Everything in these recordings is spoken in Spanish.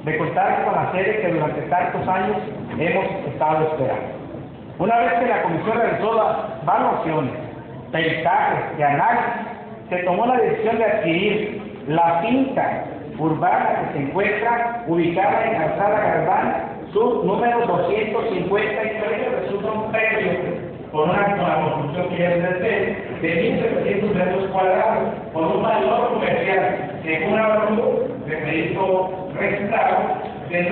de contar con la sede que durante tantos años hemos estado esperando. Una vez que la comisión realizó las evaluaciones, peritajes y análisis, se tomó la decisión de adquirir la finca urbana que se encuentra ubicada en Calzada Galván, Sur, número 253, resulta un predio con la construcción que ya es de 1.700 metros cuadrados, con un valor comercial, según avalúo de crédito registrado, de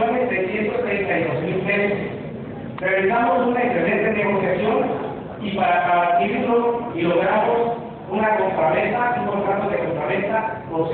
9.632.000 pesos. Realizamos una excelente negociación y para adquirirlo y logramos una compraventa, un contrato de compraventa por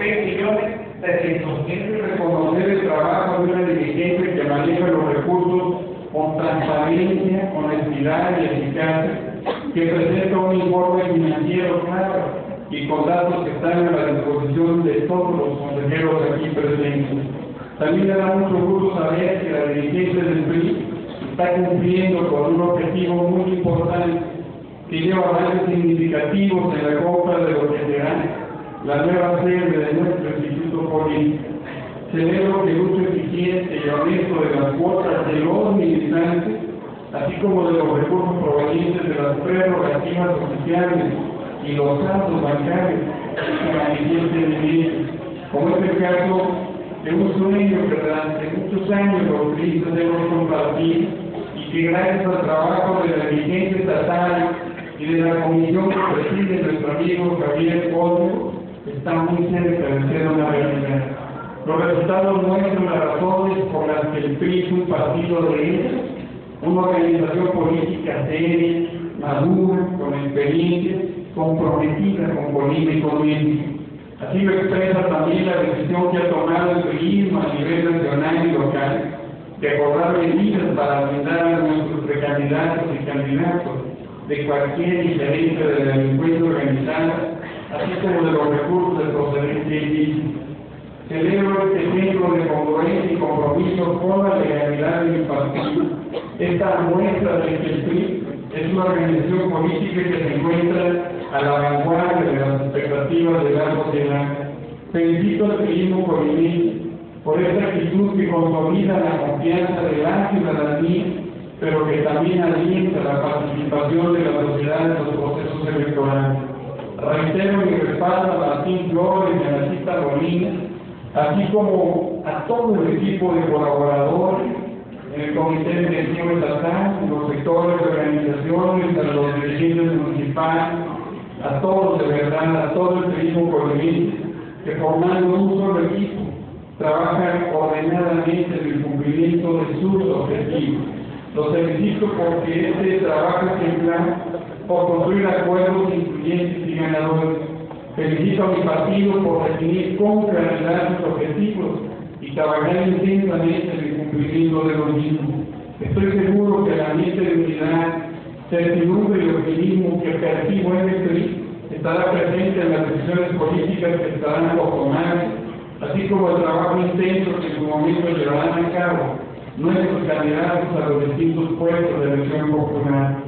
6.300.000. Reconocer el trabajo de una dirigente que maneja los recursos con transparencia, honestidad y eficacia, que presenta un informe financiero claro y con datos que están a la disposición de todos los consejeros aquí presentes. También me da mucho gusto saber que la dirigente del PRI está cumpliendo con un objetivo muy importante que lleva avances significativos en la compra de lo que será la nueva sede de nuestro instituto político. Celebro que el uso eficiente y honesto de las cuotas de los militantes, así como de los recursos provenientes de las prerrogativas oficiales y los saldos bancarios se manifiesten en ellos, como es el caso de un sueño que durante muchos años los turistas hemos compartido y que gracias al trabajo de la dirigencia estatal y de la comisión que preside nuestro amigo Javier Cosmo, está muy cerca de ser una realidad. Los resultados muestran las razones por las que el PRI es un partido de ellos, una organización política seria, madura, con experiencia, comprometida con Bolivia y con México. Así lo expresa también la decisión que ha tomado el PRI a nivel nacional y local de acordar medidas para brindar a nuestros precandidatos y candidatos de cualquier diferencia de la delincuencia organizada, así como de los recursos de procedencia ilícita. Celebro este ejemplo de congruencia y compromiso con la legalidad del partido. Esta muestra de que el PRI es una organización política que se encuentra a la vanguardia de las expectativas de la sociedad. Felicito al PRIismo colimense por esta actitud que consolida la confianza de la ciudadanía, pero que también alienta la participación de la sociedad en los procesos electorales. Reitero mi respaldo a Martín Flores y a Nachita Molina, así como a todo el equipo de colaboradores en el Comité Directivo Estatal, los sectores de organizaciones, a los dirigentes municipales, a todos de verdad, a todo el turismo colimense, que formando un solo equipo trabajan ordenadamente en el cumplimiento de sus objetivos. Los felicito porque este trabajo ejemplar por construir acuerdos incluyentes y ganadores. Felicito a mi partido por definir con claridad sus objetivos y trabajar intensamente en el cumplimiento de los mismos. Estoy seguro que el ambiente de unidad, certidumbre y optimismo que percibo en el PRI estará presente en las decisiones políticas que estarán por tomar, así como el trabajo intenso que en su momento llevarán a cabo nuestros candidatos a los distintos puestos de elección popular.